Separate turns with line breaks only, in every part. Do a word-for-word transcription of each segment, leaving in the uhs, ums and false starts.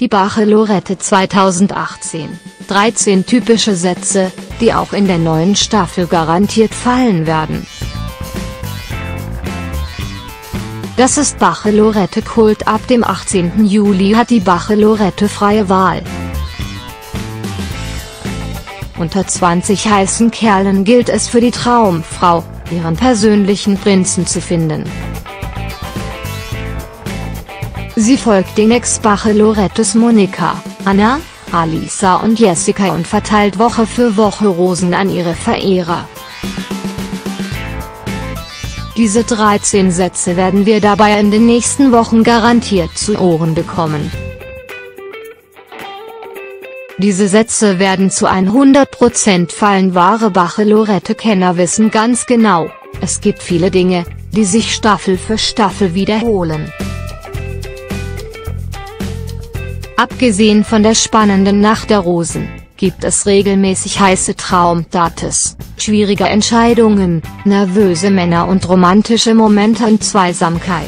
Die Bachelorette zweitausendachtzehn, dreizehn typische Sätze, die auch in der neuen Staffel garantiert fallen werden. Das ist Bachelorette Kult. Ab dem achtzehnten Juli hat die Bachelorette freie Wahl. Unter zwanzig heißen Kerlen gilt es für die Traumfrau, ihren persönlichen Prinzen zu finden. Sie folgt den Ex-Bachelorettes Monika, Anna, Alisa und Jessica und verteilt Woche für Woche Rosen an ihre Verehrer. Diese dreizehn Sätze werden wir dabei in den nächsten Wochen garantiert zu Ohren bekommen. Diese Sätze werden zu hundert Prozent fallen. Wahre Bachelorette-Kenner wissen ganz genau, es gibt viele Dinge, die sich Staffel für Staffel wiederholen. Abgesehen von der spannenden Nacht der Rosen, gibt es regelmäßig heiße Traumdates, schwierige Entscheidungen, nervöse Männer und romantische Momente und Zweisamkeit.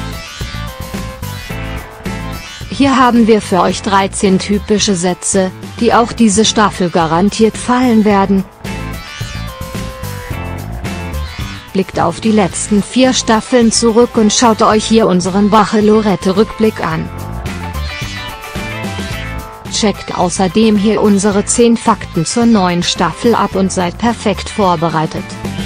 Hier haben wir für euch dreizehn typische Sätze, die auch diese Staffel garantiert fallen werden. Blickt auf die letzten vier Staffeln zurück und schaut euch hier unseren Bachelorette-Rückblick an. Checkt außerdem hier unsere zehn Fakten zur neuen Staffel ab und seid perfekt vorbereitet.